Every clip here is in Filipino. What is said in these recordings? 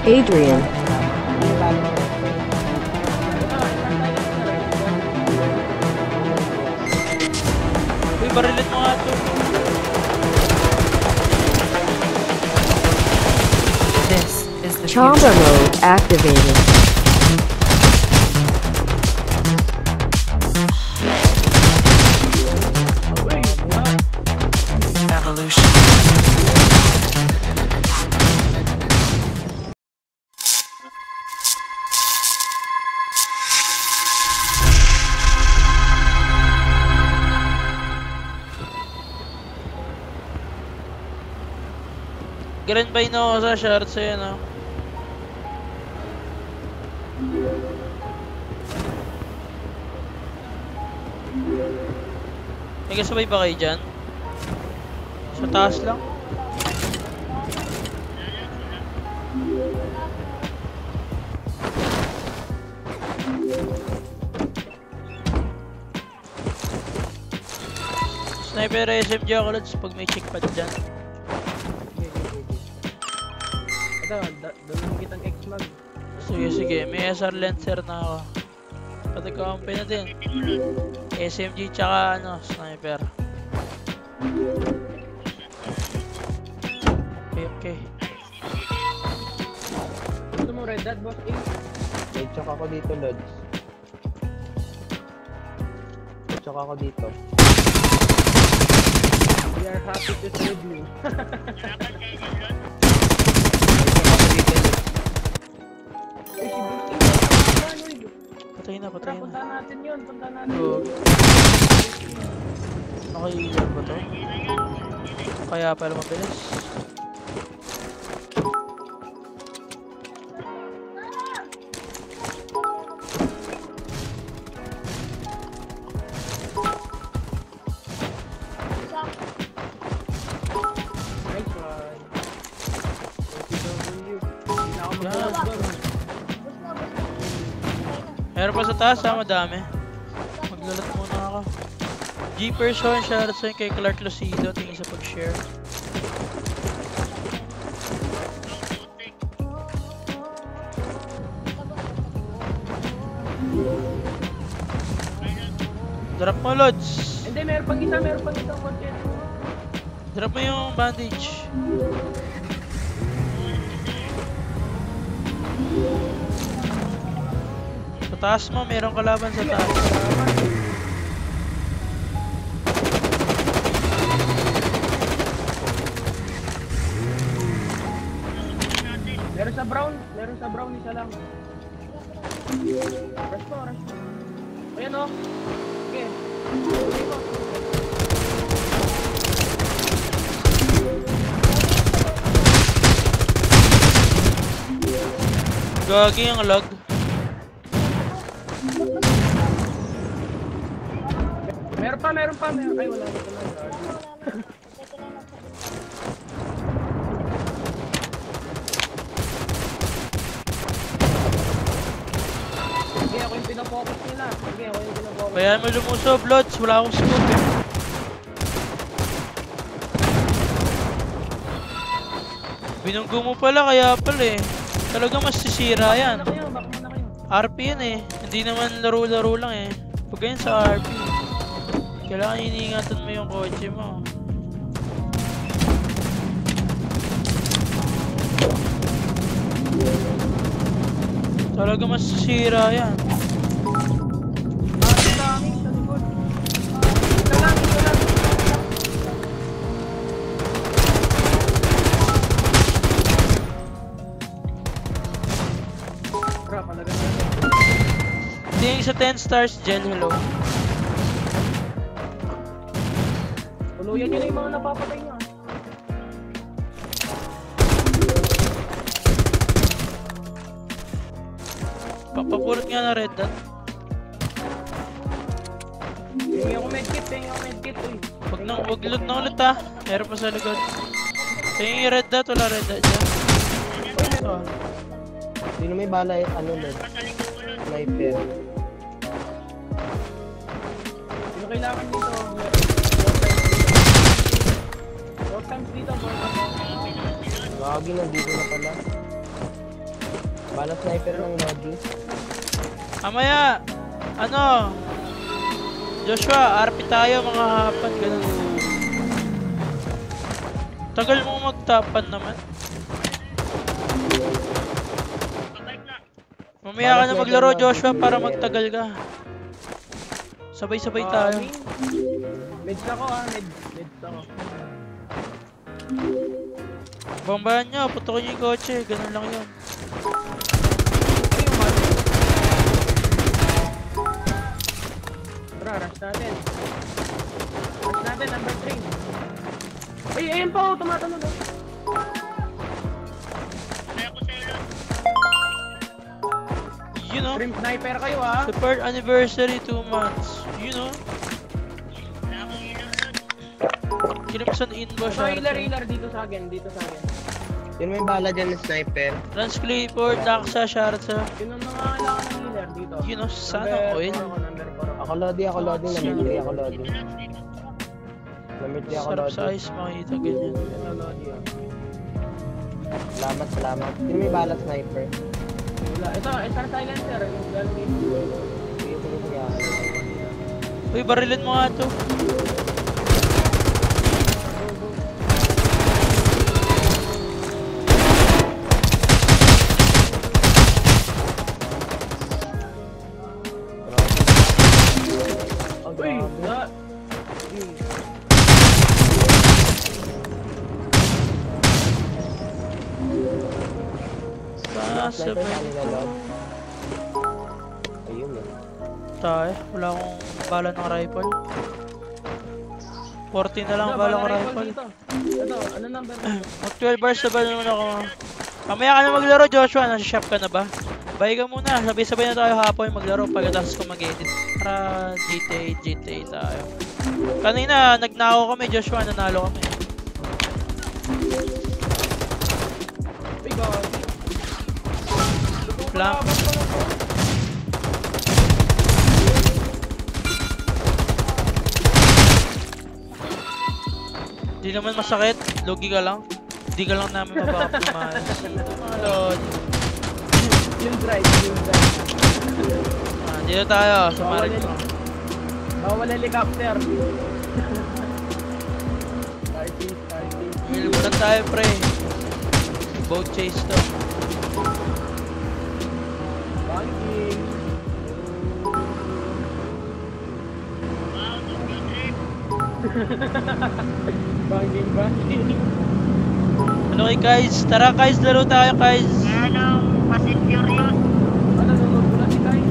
Adrian. Uy, barilit mo nga ito. This is the Chomba future. mode activated. Evolution. Grand by na ako sa shorts eh, no? May kasabay ba kayo dyan? Sa taas lang? Sniper SMG ako lods pag may check pad dyan. Ito, doon kitang X-Mag. Sige, sige. May SR Lancer na ako. Pati company na din. SMG tsaka ano, sniper. Okay, okay. Gusto mo Red Dot, boss? May choke ako dito, Lods. May choke ako dito. We are happy to serve you. Uy, si Bruce, Patay na, patay na. punta natin yun, punta natin. Good. Nakailan ba to? Kaya pala mabilis. Nice one. OTW. Hindi na ako Yan. mag-vlog. Meron pa sa taas ha, madami. Maglalat muna ako. G-Person, shoutout sa kay Clark Lucido. Tingin sa pag-share. Drop mo, Lods. Hindi, meron pang isang content. Drop mo yung bandage. Sa taas mo, merong kalaban sa taas. Meron sa brown isa lang. Rush mo. Ayan o. Okay. Okay mo. Gagi yung log. Meron pa. Ay, wala na. Sige, ako yung pinafocus nila. Kaya mo lumusob, Lods. Wala akong scope eh. Binunggo mo pala, kaya pala eh. Talaga masisira yan. Back muna kayo. RP yan eh. Hindi naman laro-laro lang eh. Pag ganyan sa RP, kailangan iniingatan mo yung kotse mo. Talaga masisira yan. Dami sa likod. Ito lang. Crap, talaga na. Tingin sa 10 stars, Gel, hello. Tuluyan nyo na yung mga napapatay nyo. Papapulot nga na red dot. Tingin ako medkit. Uy. Wag loot na ulit ha. Meron pa sa likod. Tingin yung red dot, wala red dot dyan. Oh. Sino may bala eh, ano, Lods? Sniper. Sino kailangan dito? 4 times dito. Gagi, nandito na pala. Bala sniper ng lobby. Mamaya, ano? Joshua, RP tayo mga hapan, ganun. Tagal mo magtapan naman. Mamaya ka na maglaro, Joshua, para magtagal ka. Sabay-sabay tayo. Mids ako Mids ako. Bombahan nyo, putokin nyo yung kotse, ganun lang yun. Tara, rush natin. Rush natin, number 3. Ay, ayun pa oh, tumatanong doon. You know, Shrimp sniper kayo ah. the third anniversary, 2 months. You know? Crimson Inbo, Healer dito sa akin. Yun may bala dyan ng sniper. Lance Clifford, Daxa, Sharza. Yun ang mga kailangan ng healer dito. You know, sana oil. Number 4 Ako loading. Number 3 ako loading. Number 3 ako Sarap sa loading. ice, makita ganyan. Salamat. Yun may bala sniper. Wala. Ito silencer. Yung gun Uy, barilin mo nga to. Uy, Sniper sa kanila loob. Ayun eh. Tayo, wala akong bala ng rifle. 40 na lang ang bala ng rifle. Ito, ano number? Mag 12 bars na ba naman ako? Mamaya ka na maglaro, Joshua. Nasa shop ka na ba? Bye ka muna. Sabay-sabay na tayo hapon maglaro pagkatapos ko mag-edit. Para GTA tayo. Kanina, nagnakaw kami, Joshua. Nanalo kami. Uy, God. Flank. Di naman masakit. Logi ka lang. Di ka lang namin mapapatumahan. Mga lord. Yung drive. Dito tayo. Sumarin ko. Bawal helicopter. Starting. Milimunan tayo, pre. Boat chase to. Banking. Banking. Ano kay guys? Tara guys, laro tayo guys. Ano, nanonood ko na si Kai?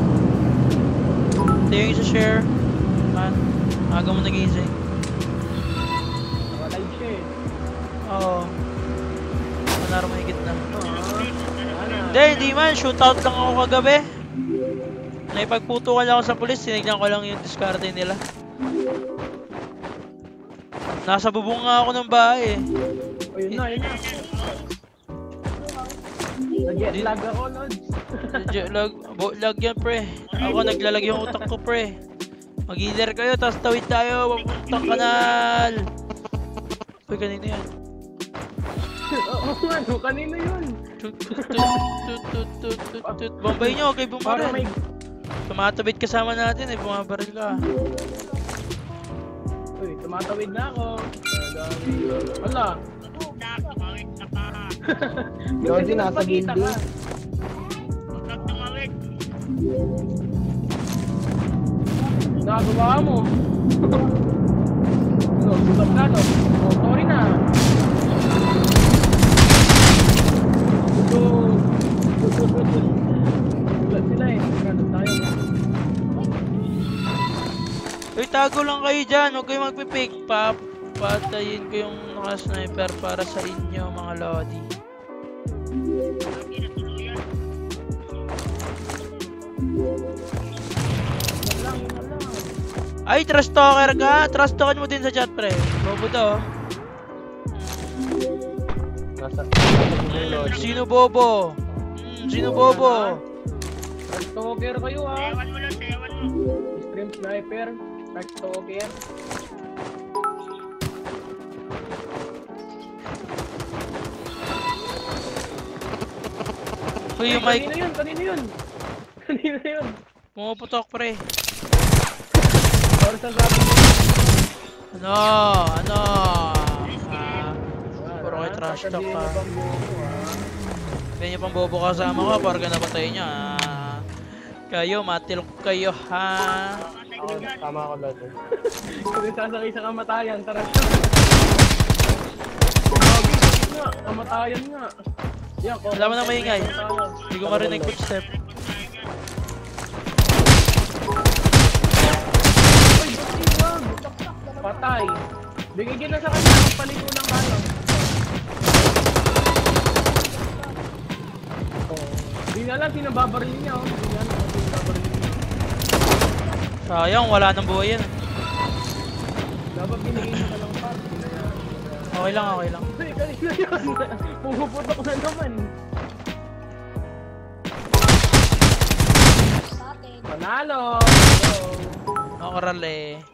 Ito yung isa-share. Man, aga mo nagising. Nakalive siya eh. Oo. Manaro mo higit na. Ano? Hindi man. Shootout lang ako kagabi. Naipagputukan lang ako sa pulis. Tinignan ko lang yung diskarte nila. Nasa bubong nga ako ng bahay eh. O yun na. Nag-jet lag ako, Lord. Boat lag yan, pre. Ako naglalag yung utak ko, pre. Mag-healer kayo, tapos tawid tayo. Papuntang kanal. Uy, kanina yan. Oo, ano? Kanino yun? Tut. Bombay nyo, okay Para may... bumaril. Tumatawid kasama natin eh, bumabaril ka. Uy, tumatawid na ako. Wala. Lodi, nasa building. Nagawa mo. No, sugat na to. Oh, sorry na. Sugat sila eh. Sugat tayo. Uy, tago lang kayo dyan. Huwag kayo magpipick. Patayin ko yung naka-sniper para sa inyo, mga lodi. Ay, trust talker ka? Trust talker mo din sa chat, pre. Bobo daw. Nasa lodi. Sino bobo? Sino bobo? Stalker kayo ha. Stream sniper. Stalker. Uy, yung mic. Kanino yun? Kanino yun? Kanino yun? Pumuputok, pre. Or sa sabi mo. Ano? Ano? Puro kayo trash talk ka. Ganyan pang bobo kasama ko, parang napatay niya. Kayo, matilok kayo, ha? Ako, tama ako lahat eh. Kung sasakay sa kamatayan, tara. Nga, kamatayan nga. Yan, Wala mo na maingay. Hindi ko marinig footstep. Uy, bakit wag? Patay. Bigay na sa kanya, magpaligo lang kayo. Di na lang, sinababaril niya. Di na lang, sinababaril niya. Sayang, wala nang buhay yan. Dapat binigay mo na lang pa. Okay lang, okay lang. Uy, kanina yun. Pumuputok na naman. Panalo! Nakarali.